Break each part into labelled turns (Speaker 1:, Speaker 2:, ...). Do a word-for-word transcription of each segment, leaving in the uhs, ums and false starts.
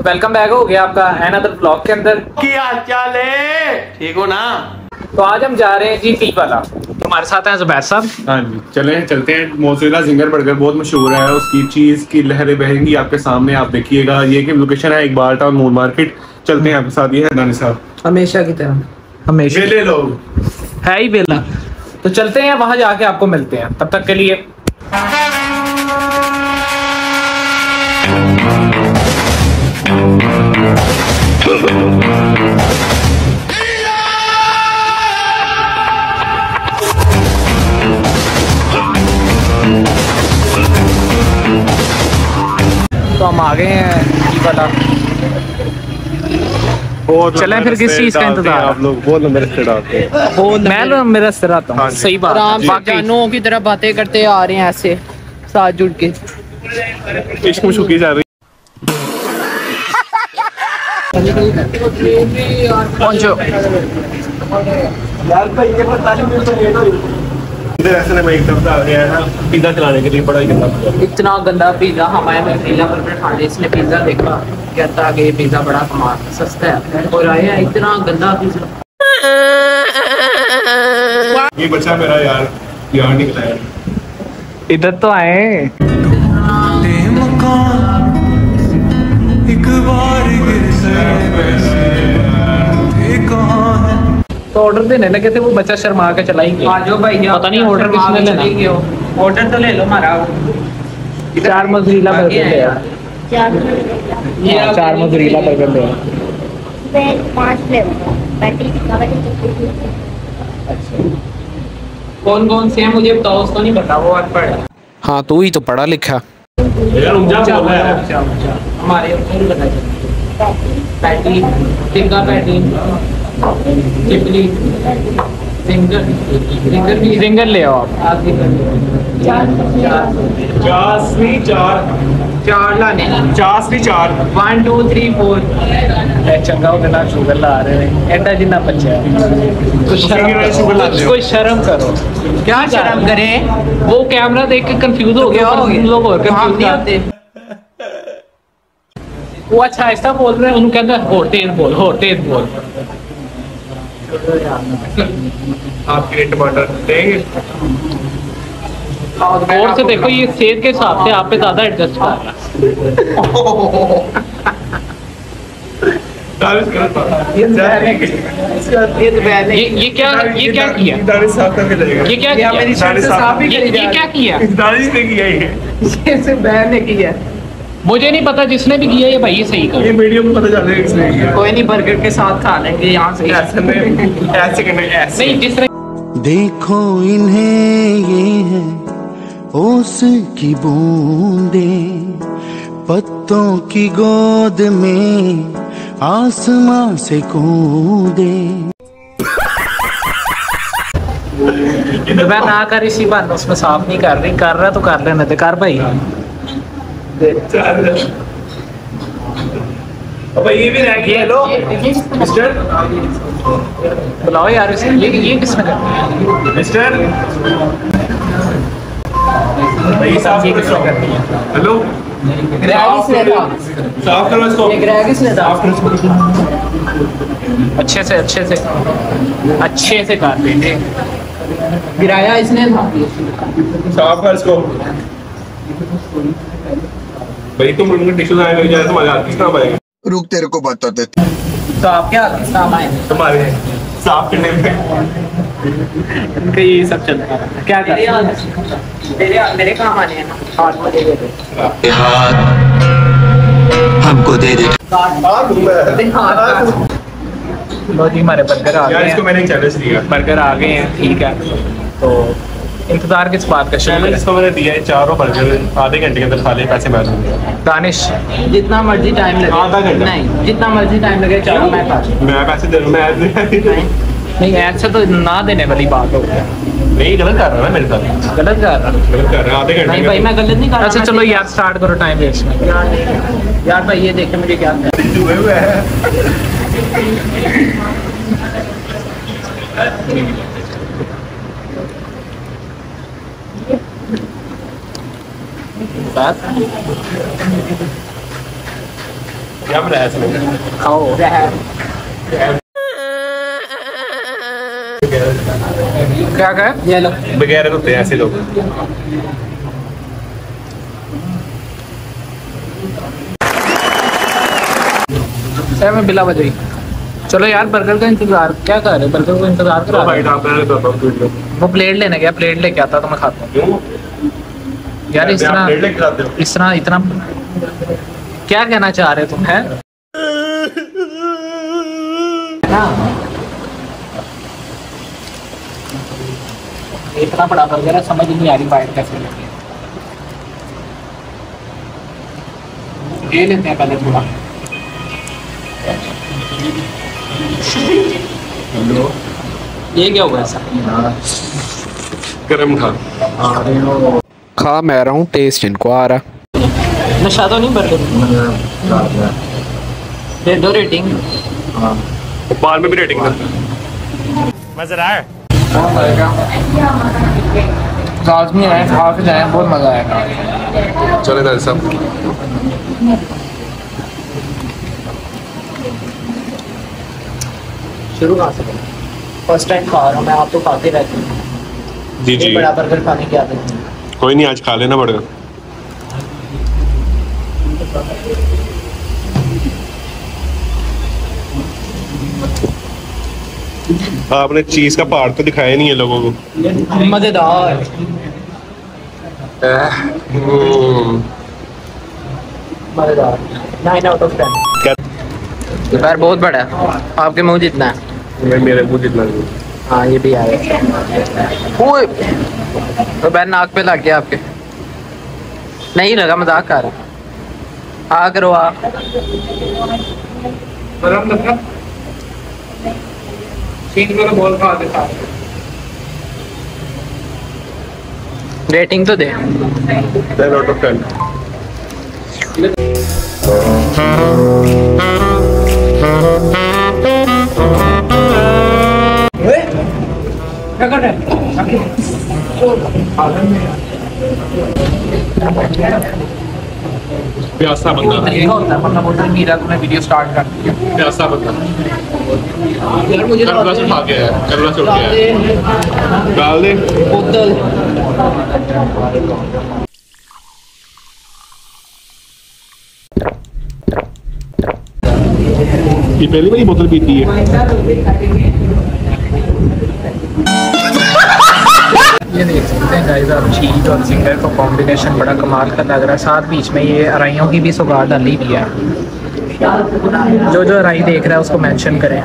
Speaker 1: Welcome back हो गया आपका अनदर ब्लॉग के अंदर।
Speaker 2: क्या हाल चाल है? ठीक हो ना?
Speaker 1: तो आज हम जा रहे हैं जी टी वाला। हमारे साथ हैं जुबैर साहब।
Speaker 3: हाँ जी, चले चलते हैं। मोज़रेला जिंगर बर्गर बहुत मशहूर है, उसकी चीज़ की लहरें बहेंगी आपके सामने, आप देखिएगा। ये की लोकेशन है इकबाल टाउन मून मार्केट। चलते हैं आपके साथ। ये है दानिश साहब,
Speaker 1: हमेशा की तरह हमेशा
Speaker 3: बेले लोग
Speaker 1: है ही बेला। तो चलते हैं, वहां जाके आपको मिलते हैं। तब तक के लिए तो हम आ गए हैं टी वाला। चलें फिर किस चीज का इंतजार?
Speaker 3: आप लोग बहुत लंबे रस्ते डालते हैं।
Speaker 1: मैं तो मेरा सिर आता हूँ। सही बात।
Speaker 4: आराम से जानों की तरह बातें करते आ रहे हैं, ऐसे साथ जुड़ के।
Speaker 3: इश्क मुश्क की जा रही।
Speaker 1: पहुंचो।
Speaker 3: ऐसे में एक तरफ आ गया है ना पिज्जा चलाने के लिए, बड़ा ही गंदा।
Speaker 4: इतना गंदा पिज्जा। हमारे में पिज्जा बर्गर खाने, इसने पिज्जा देखा, कहता कि ये पिज्जा बड़ा कमाल सस्ता है, और आया इतना गंदा पिज्जा।
Speaker 3: ये बच्चा मेरा यार यार निकला है।
Speaker 1: इधर तो आए।
Speaker 5: एक बार गिर
Speaker 1: तो ऑर्डर देने लगे थे, वो बच्चा शर्मा के चला ही गया।
Speaker 4: आ जाओ भाई,
Speaker 1: पता नहीं ऑर्डर किसने लेना।
Speaker 4: ऑर्डर तो ले लो हमारा।
Speaker 1: चार मोज़रेला बर्गर ले यार।
Speaker 4: ये
Speaker 1: चार मोज़रेला बर्गर ले।
Speaker 6: पांच फ्लेवर पैटी
Speaker 4: कौन कौन से हैं मुझे बताओ, उसको नहीं पता, वो अनपढ़ है।
Speaker 1: हाँ तू ही तो पढ़ा लिखा।
Speaker 3: यार उनजा बोल रहा है।
Speaker 4: हमारे ऊपर पता चला। पैटी टिक्का पैटी चिपली सिंगर सिंगर भी
Speaker 1: रिंगर ले आओ आप।
Speaker 4: आप सिंगर
Speaker 3: चास भी चार
Speaker 4: चार लाने
Speaker 3: चास भी चार
Speaker 4: वन टू थ्री फोर।
Speaker 1: चंगा हो गया शुगर ला रहे हैं एडा जिन्ना बच्चा है। कुछ शर्म कोई शर्म करो।
Speaker 4: क्या शर्म करें?
Speaker 1: वो कैमरा देख के कंफ्यूज हो गया। लोग और
Speaker 4: हम नहीं होते।
Speaker 1: वो अच्छा ऐसा बोल रहे हैं, उन्होंने कहता है हो तेज बोल, हो तेज बोल।
Speaker 3: आपके लिए टमाटर देंगे।
Speaker 1: और से देखो, ये सेहत के हिसाब से आप पे ज्यादा एडजस्ट कर रहा है। ये ये क्या ये क्या किया?
Speaker 3: दानिश साफ करके जाएगा।
Speaker 1: ये क्या किया?
Speaker 4: मेरी शर्ट से साफ ही करी
Speaker 1: ये क्या किया?
Speaker 3: दानिश ने किया ये।
Speaker 4: ये सिर्फ बहन ने किया।
Speaker 1: मुझे नहीं पता, जिसने भी किया ये भाई ये सही कर।
Speaker 3: ये वीडियो में पता चल रहा है किसने किया।
Speaker 4: कोई नहीं, बर्गर के साथ खा लेंगे यहाँ से।
Speaker 3: ऐसे में ऐसे करने ऐसे
Speaker 1: नहीं जिसने
Speaker 5: देखो इन्हें, ये है ओस की बूंदें, पत्तों की गोद में आसमां से कूदे।
Speaker 1: मैं ना कर इसी बात उसमें साफ नहीं कर रही। कर रहा तो कर लेने दे। कर भाई।
Speaker 3: अब ये भी रह गया। हेलो मिस्टर,
Speaker 1: बुलाओ यार इसे। ये ये किसने कर
Speaker 3: मिस्टर भाई साफ
Speaker 1: ये किसने करती है?
Speaker 3: हेलो
Speaker 4: ग्रेगिस ने था।
Speaker 3: साफ करो इसको।
Speaker 4: ये ग्रेगिस ने था।
Speaker 1: अच्छे से अच्छे से अच्छे से कर देंगे।
Speaker 4: गिराया इसने था।
Speaker 3: साफ कर इसको भाई। तुम उनके टिश्यू आए लग जाए तुम्हारे हाथ किस काम आएगा?
Speaker 5: रुक तेरे को बता देते।
Speaker 4: तो आप क्या किस काम आए?
Speaker 3: तुम्हारे साफ करने में
Speaker 1: इनका ये सब चलता है। क्या कर
Speaker 4: मेरे मेरे काम आने हैं ना। हाथ में दे दे।
Speaker 5: हमको दे दे।
Speaker 1: लो जी, हमारे बर्गर आ
Speaker 3: यार
Speaker 1: गए
Speaker 3: इसको
Speaker 1: हैं।
Speaker 3: मैंने एक चैलेंज दिया।
Speaker 1: बर्गर आ गए हैं, ठीक है। तो इंतजार किस बात का? शुरू
Speaker 3: चैलेंज इसको मैंने दिया है, चारों बर्गर आधे घंटे के अंदर खा ले, पैसे मैं दूंगा।
Speaker 1: दानिश
Speaker 4: जितना मर्जी टाइम लगे।
Speaker 3: आधा घंटा।
Speaker 4: नहीं, जितना मर्जी टाइम लगे चारों मैं खा लूं।
Speaker 3: मैं पैसे दे रहा हूँ। मैं
Speaker 1: नहीं, ऐसा तो ना देने वाली बात हो गया।
Speaker 3: नहीं गलत कर रहा है ना मेरे साथ।
Speaker 1: गलत कर रहा।
Speaker 3: गलत कर रहा है आधे घंटे
Speaker 4: नहीं
Speaker 3: के
Speaker 4: भाई,
Speaker 3: अंदर।
Speaker 4: मैं गलत नहीं कर रहा।
Speaker 1: अच्छा चलो यार, स्टार्ट करो, टाइम वेस्ट नहीं।
Speaker 4: यार नहीं। यार भाई ये देखे मुझे क्या
Speaker 3: हुए हुए है।
Speaker 1: बात
Speaker 3: क्या बनाया इसमें?
Speaker 1: खाओ। क्या क्या
Speaker 4: ये लो।
Speaker 3: बगैर होते हैं ऐसे लोग।
Speaker 1: सर मैं बिला बजाई। चलो यार बर्गर का इंतजार क्या कर रहे, बर्गर को इंतजार करा रहे हो। वो प्लेट लेने गया, प्लेट लेके आता तो मैं खाता हूँ यार। इस तरह इस तरह इतना क्या कहना चाह रहे तुम है इतना बड़ा बर्गर है, समझ नहीं आ रही बाइट कैसे लेते हैं। ये लेते हैं पहले थोड़ा। ये क्या हुआ ऐसा?
Speaker 3: गरम खा
Speaker 7: खा मैं रहा हूँ, टेस्ट इनको आ रहा।
Speaker 1: नशा तो नहीं बर्गर? दे दो रेटिंग।
Speaker 3: बाद में भी रेटिंग कर।
Speaker 2: मजा रहा है।
Speaker 1: लाजमी आए, खा के जाए, बहुत मजा आएगा।
Speaker 3: चले दादा साहब।
Speaker 1: शुरू कहाँ से करें? फर्स्ट टाइम खा रहा हूँ मैं, आप तो खाते रहते हैं।
Speaker 3: जी जी
Speaker 1: बड़ा बर्गर खाने की आदत नहीं।
Speaker 3: कोई नहीं, आज खा लेना पड़ेगा। आपने चीज का पार्ट तो दिखाया नहीं है लोगों को।
Speaker 1: मजेदार।
Speaker 3: हम्म,
Speaker 1: मजेदार। Nine out of ten.
Speaker 3: क्या
Speaker 4: पैर बहुत बड़ा है, आपके मुंह जितना है।
Speaker 3: मैं मेरे मुंह जितना नहीं।
Speaker 4: हाँ ये भी आ रहा है। तो पैर नाक पे लग गया आपके? नहीं लगा, मजाक कर रहा। आ करो आ। रेटिंग तो दे।
Speaker 3: Ten out of ten.
Speaker 1: क्या कर रहे हैं?
Speaker 3: प्यासा बंदा,
Speaker 1: तरीका होता है, वरना बोलते हैं मीरा तुमने वीडियो स्टार्ट कर दिया।
Speaker 3: प्यासा बंदा।
Speaker 1: यार मुझे
Speaker 3: करला से खा के आया, करला से उठ के आया। डाल दे
Speaker 1: बोतल।
Speaker 3: ये पहली बार बोतल पीती है।
Speaker 1: ये देख सकते हैं गाइस आप, चीज और सिंगर का कॉम्बिनेशन बड़ा कमाल का लग रहा है। साथ बीच में ये अराइयों की भी सौगात डाली हुई है। जो जो अराई देख रहा है उसको मेंशन करें।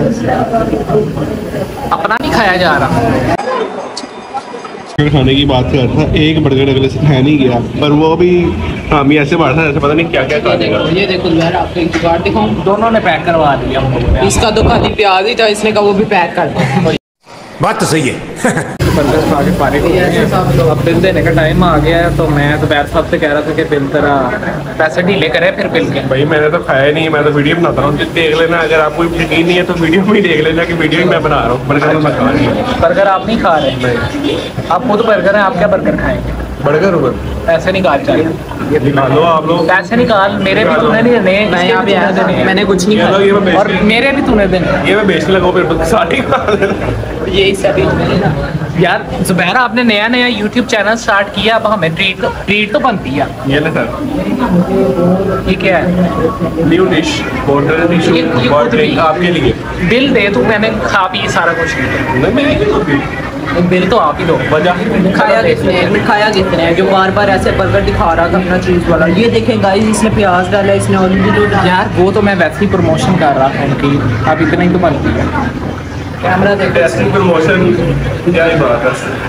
Speaker 1: अपना नहीं खाया जा रहा।
Speaker 3: खाने की बात कर रहा था, एक बर्गर अगले से खाया नहीं गया, पर वो भी हामी ऐसे बांटा था जैसे पता नहीं क्या क्या खा देगा।
Speaker 4: ये देखो यार, आपको एक जुगाड़ दिखाऊं।
Speaker 1: दोनों ने पैक करवा दिया हम लोगों ने।
Speaker 4: इसका तो खाली प्याज ही था, इसने कहा वो भी पैक कर दो।
Speaker 7: बात तो सही है।
Speaker 1: बर्गर खा के पारे हो गए। अब बिल देने का टाइम आ गया है, तो मैं तो बैर साहब से कह रहा था कि बिल तेरा पैसे ढीले करे फिर बिल के।
Speaker 3: भाई मैंने तो खाया नहीं, मैं तो वीडियो बनाता रहा हूँ। देख लेना, अगर आपको यकीन नहीं है तो वीडियो में ही देख लेना कि वीडियो ही मैं बना रहा हूँ। बर्गर मैं खा नहीं है।
Speaker 1: बर्गर आप नहीं खा रहे, आप खुद बर्गर हैं, आप क्या बर्गर खाएंगे?
Speaker 3: बर्गर ऊपर
Speaker 1: पैसे निकाल चाहिए,
Speaker 3: निकालो आप लोग।
Speaker 1: पैसे निकाल। मेरे भी तूने नहीं देने,
Speaker 4: मैं
Speaker 1: इसके
Speaker 4: यहाँ
Speaker 1: भी
Speaker 4: पे
Speaker 1: तूने
Speaker 4: आया था,
Speaker 1: देने हैं।
Speaker 4: मैंने कुछ नहीं
Speaker 3: ये लो, ये मैं
Speaker 4: खाया।
Speaker 1: और
Speaker 3: बेच
Speaker 1: मेरे भी तूने देने।
Speaker 3: ये मैं बेचने लगा फिर सारी खा लेना।
Speaker 4: ये सभी
Speaker 1: यार जुबैर आपने नया नया यूट्यूब चैनल स्टार्ट किया, अब हमें ट्रीट ट्रीट तो बनती है।
Speaker 3: ये ले सर,
Speaker 1: ये क्या है?
Speaker 3: न्यू डिश बॉर्डर डिश
Speaker 1: ये- ये
Speaker 3: और
Speaker 1: खुद
Speaker 3: ड्रिंक
Speaker 1: भी-
Speaker 3: आपके लिए।
Speaker 1: बिल दे तू, मैंने खा पी सारा कुछ
Speaker 3: नहीं मैंने क्यों कर दी?
Speaker 1: बिल तो आप ही दो।
Speaker 3: वजह
Speaker 4: खाया कितने है, मिठाया कितने है, जो बार बार ऐसे बर्गर दिखा रहा था अपना चीज वाला। ये देखें गाइस, इसने प्याज डाला, इसने ऑलिव डाला।
Speaker 1: यार वो तो मैं वैसे ही प्रमोशन कर रहा था उनकी, अब इतना ही तो बनती है।
Speaker 4: कैमरा देखो।
Speaker 3: टेस्टिंग प्रमोशन क्या ही बात है।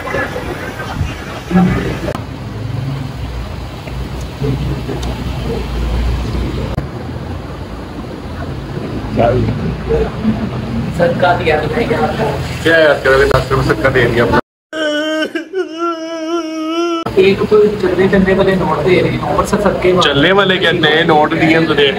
Speaker 4: सदका दिया तुमने क्या?
Speaker 3: क्या याद करोगे, दस रुपये सबका दे दिया।
Speaker 1: एक तो चलने चलने वाले नोट दे रहे हैं, ऊपर से सबके
Speaker 3: चलने वाले क्या नए नोट दिए तुझे।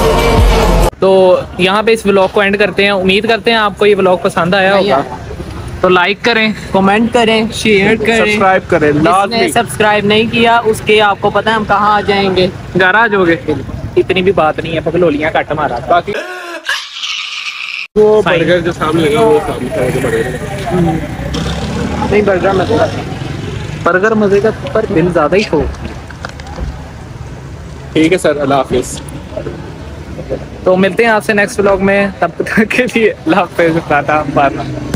Speaker 1: तो यहाँ पे इस व्लॉग को एंड करते हैं। उम्मीद करते हैं आपको ये व्लॉग पसंद आया होगा। तो लाइक करें,
Speaker 4: कमेंट करें, शेयर करें,
Speaker 3: सब्सक्राइब करें
Speaker 4: जिसने
Speaker 3: लाजमी।
Speaker 4: सब्सक्राइब नहीं किया उसके आपको पता है हम कहाँ आ जाएंगे।
Speaker 1: घर आ जाओगे, इतनी भी बात नहीं है, पगलोलियां कट मारा था।
Speaker 3: बाकी वो बर्गर जो सामने लगा वो सामने का बर्गर
Speaker 1: नहीं बर्गर मजेगा, बर्गर मजेगा पर बिल ज्यादा ही हो।
Speaker 3: ठीक है सर, अल्लाह हाफिज।
Speaker 1: तो मिलते हैं आपसे नेक्स्ट व्लॉग में, तब तक के लिए अल्लाह हाफिज़, टाटा बाय बाय।